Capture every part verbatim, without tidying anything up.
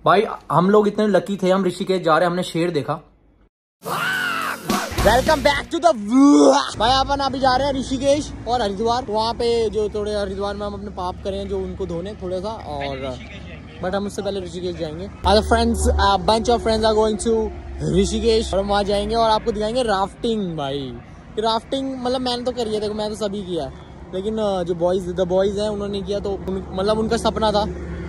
भाई हम लोग इतने लकी थे, हम ऋषिकेश जा रहे, हमने शेर देखा। वेलकम बैक टू द भाई, अपन अभी जा रहे हैं ऋषिकेश और हरिद्वार। वहाँ पे जो थोड़े हरिद्वार में हम अपने पाप करें जो उनको धोने थोड़ा सा, और बट हम उससे पहले ऋषिकेश जाएंगे। Other friends, bunch of friends are going to Rishikesh और हम वहाँ जाएंगे और आपको दिखाएंगे राफ्टिंग। भाई राफ्टिंग मतलब मैंने तो करी है, देखो मैं तो सभी किया, लेकिन जो बॉयज द बॉयज हैं उन्होंने किया, तो मतलब उनका सपना था।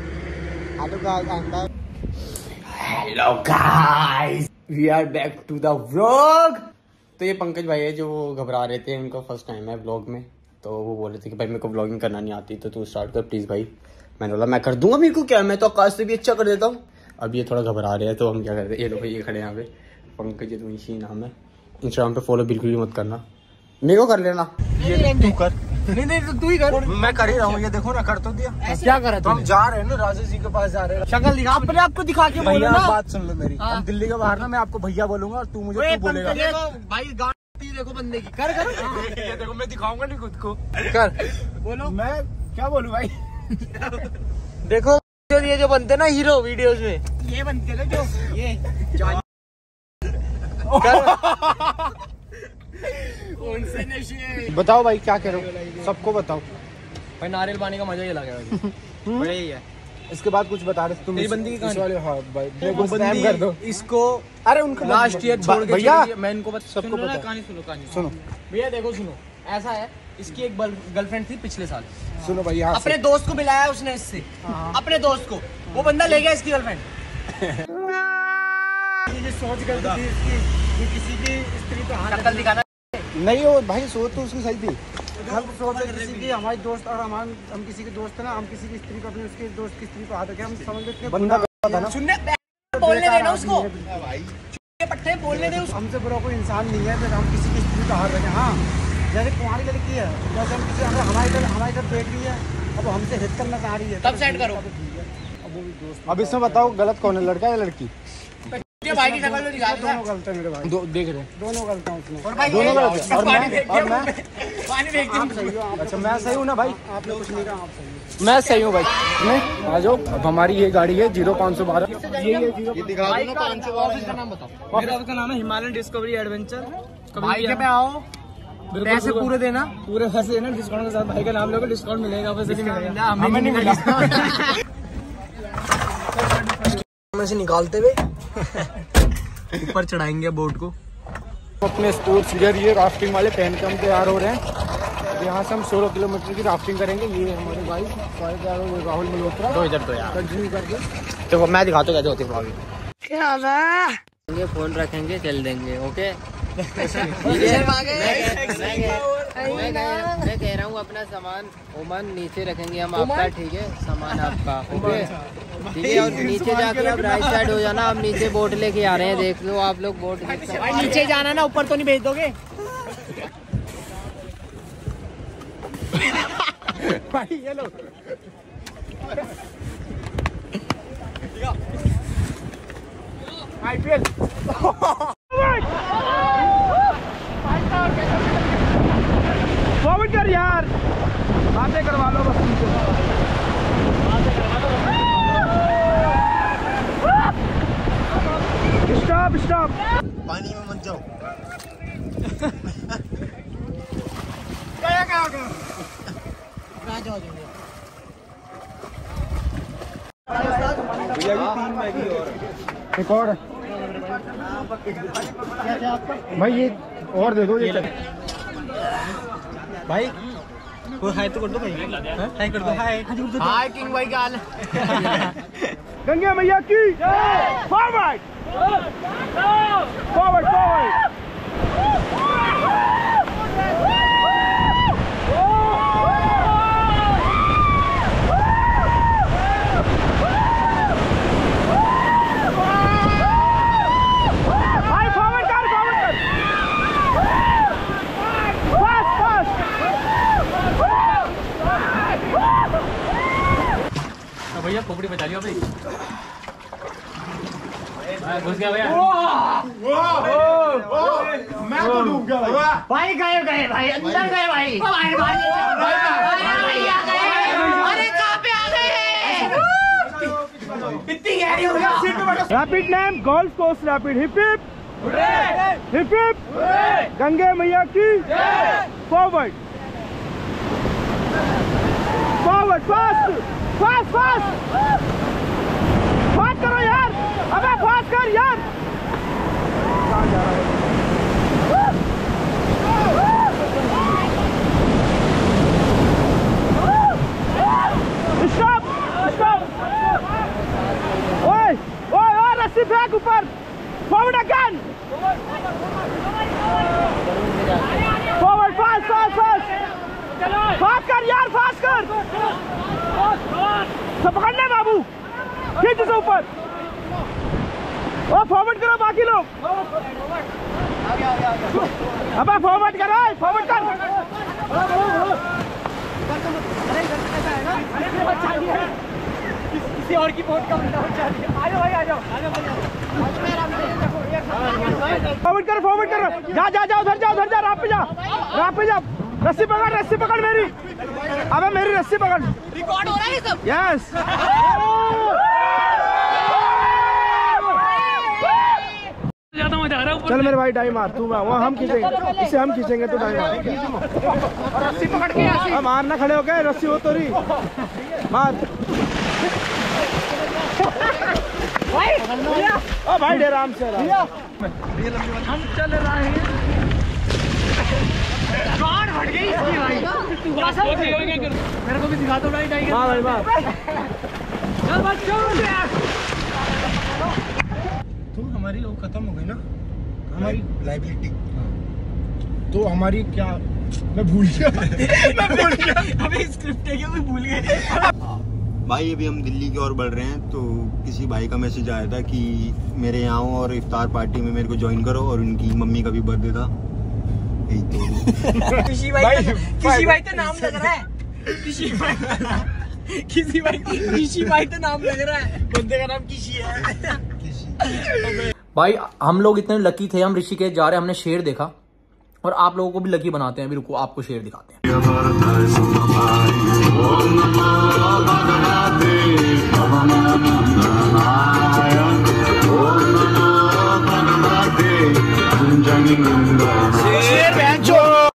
Hello guys, we are back to the vlog. तो ये पंकज भाई है जो घबरा रहे थे, उनका फर्स्ट टाइम है व्लॉग में, तो वो बोल रहे थे कि भाई मेरे को व्लॉगिंग करना नहीं आती, तो तू स्टार्ट कर प्लीज भाई। मैंने बोला मैं कर दूंगा, मेरे को क्या, मैं तो आकाश से भी अच्छा कर देता हूँ। अब ये थोड़ा घबरा रहे हैं, तो हम क्या करते हैं, ये लोग ये खड़े यहाँ पे, पंकज ये तो इसी नाम है। इंस्टाग्राम पे फॉलो बिल्कुल भी मत करना, मेरे को कर लेना। ये तू कर, नहीं नहीं तो तू ही कर, मैं कर ही रहा हूँ। ये देखो ना, कर तो दिया। क्या कर रहे तो हम जा रहे हैं ना, राजेश जी के पास जा रहे हैं। शक्ल दिखा, अपने आपको दिखा के बोलो ना। बात सुन लो मेरी, हम दिल्ली के बाहर ना, मैं आपको भैया बोलूंगा और तू मुझे तू बोलेगा। भाई गाड़ी देखो बंदे की, कर कर। ये देखो मैं दिखाऊंगा नहीं खुद को, कर बोलो। मैं क्या बोलूं भाई? देखो ये जो बनते ना हीरो वीडियोस में, ये बनते ना जो ये उनसे नशे। बताओ भाई क्या कह रहे हो, सबको बताओ भाई। नारियल पानी का मजा ही लगा है, बड़ा ही है। इसके बाद कुछ बता रहे तुम, मेरी बंदी की कहानी। हाँ भाई, देखो स्नैप कर दो इसको। अरे उनका लास्ट ईयर छोड़ के भैया, मैं इनको बता, सबको पता। कहानी सुनो, कहानी सुनो भैया। देखो सुनो, ऐसा है, इसकी एक गर्लफ्रेंड थी पिछले साल। सुनो भैया, अपने दोस्त को मिलाया उसने इससे, अपने दोस्त को, वो बंदा ले गया इसकी गर्लफ्रेंड। सोच कर थी इसकी, किसी की स्त्री पे हाथ दिखाना नहीं हो भाई, सोच तो उसकी सही थी। सोच किसी की, हमारी दोस्त और हम हम किसी के दोस्त है ना, हम किसी की स्त्री को अपने उसके दोस्त की स्त्री पे हाथ रखे, हम समझ लेते बंदा था ना। सुनने बोलने देना उसको भाई, पट्टे बोलने दे उसको। हमसे बुरा कोई इंसान नहीं है, हम किसी की स्त्री पे हाथ रखे। हाँ जैसे तुम्हारी लड़की है, जैसे हम किसी हमारी तरफ हमारी तरफ देख रही है, अब हमसे हित करना चाह रही है, तब सेट करो। अब इसमें बताओ गलत कौन है, लड़का या लड़की? भाई की शक्ल दिखा, दोनों गलत है मेरे भाई, दो देख रहे हैं, दोनों गलत हैं उसमें, और भाई दोनों गलत है। और मैं और मैं पानी फेंक दूं, आप सही हो। अच्छा मैं सही हूं ना भाई? आपने कुछ नहीं कहा, आप सही हो। मैं सही हूं भाई। मैं आ जाओ। अब हमारी ये गाड़ी है जीरो पाँच सौ बारह, ये ये दिखा दो ना। पाँच सौ बारह ऑफिस का नाम बताओ। मेरा का नाम है हिमालयन डिस्कवरी एडवेंचर। भाई पे आओ, पैसे पूरे देना, पूरे पैसे देना, डिस्काउंट के साथ। भाई का नाम लोगे, डिस्काउंट मिलेगा, पैसे नहीं मिलेगा, हमें नहीं मिलेगा। में से निकालते हुए ऊपर चढ़ाएंगे बोट को। अपने स्पोर्ट्स गियर ये राफ्टिंग वाले पहन के हम तैयार हो रहे हैं। यहाँ से हम सोलह किलोमीटर की राफ्टिंग करेंगे। ये हमारे भाई राहुल मल्होत्रा, तो इधर तो यार कंटिन्यू करके देखो, मैं दिखाता हूँ कैसे होती है। क्या फोन रखेंगे, चल देंगे। ओके मैं कह रहा हूँ अपना सामान ओमन नीचे रखेंगे हम, आपका ठीक है, सामान आपका ओके ठीक है। और नीचे जाके आप राइट साइड हो जाना, हम नीचे बोट लेके आ रहे हैं, देख लो आप लोग बोट। नीचे जाना ना, ऊपर तो नहीं भेज दोगे भाई। ये लो आईपीएल फॉरवर्ड कर यार, बातें करवा लो बस तुमसे। स्टॉप स्टॉप, पानी में मत जाओ। क्या क्या हो गया? कहाँ जाओ भैया? तीन मैगी और एक और भाई, ये और दे दो। ये भाई वो हाय तो कर दो भाई, हाय कर दो। हाय हाय किंग भाई का हाल है। गंगे मैया की जय। Forward forward forward. भैया खोपड़ी बचा लियो भाई, घुस गया भैया। मैं तो डूब गया भाई। भाई गए गए भाई, अंदर गए भाई। अरे कहाँ पे आ गए? Rapid name golf course rapid. Hip hip hip hip Gange मैया की forward forward fast fast fast fast करो यार, अबे फास्ट कर यार। कहाँ जा रहा है? Stop stop. ओए ओए ओए रस्सी फेंक ऊपर। Forward again forward fast fast fast fast कर यार फास्ट कर। सब पकड़ ले बाबू, खींच से ऊपर। ओ फॉरवर्ड करो बाकी लोग। अबे फॉरवर्ड करो, फॉरवर्ड कर। किसी और की बोट का बंदा बचा दिया। आ जाओ भाई आ जाओ। फॉरवर्ड करो फॉरवर्ड करो। जा जा जा उधर जा उधर जा, रात पे जा रात पे जा। रस्सी पकड़ रस्सी पकड़ मेरी। अबे मेरी रस्सी पकड़। रिकॉर्ड हो रहा है सब। यस ज्यादा मजा आ रहा है। चल मेरे भाई टाइम मार तू, वहाँ हम खींचेंगे, इसे हम खींचेंगे तो टाइम मार। रस्सी पकड़ के मारना, खड़े हो गए। रस्सी हो तो रही मार। ओ भाई आराम से हम चल रहे हैं। गाड़ फट गई इसकी भाई। मेरे को भी दिखा दो भाई टाइगर। हाँ भाई मार। चल बच्चों तो हमारी वो खत्म हो गई ना, हमारी लाइबिलिटी। तो हमारी क्या, मैं भूल गया मैं भूल गया अभी स्क्रिप्ट है क्या, मैं भूल गया। भाई अभी हम दिल्ली की ओर बढ़ रहे हैं, तो किसी भाई का मैसेज आया था कि मेरे यहाँ आओ और इफ्तार पार्टी में मेरे को ज्वाइन करो, और उनकी मम्मी का भी बर्थडे था। यही तो किसी भाई तो, किसी भाई तो नाम लग रहा है। किसी भाई किसी भाई किसी भाई तो नाम लग रहा है। बंदे का नाम किसी है। भाई हम लोग इतने लकी थे, हम ऋषिकेश जा रहे हैं, हमने शेर देखा, और आप लोगों को भी लकी बनाते हैं। अभी रुको आपको शेर दिखाते हैं।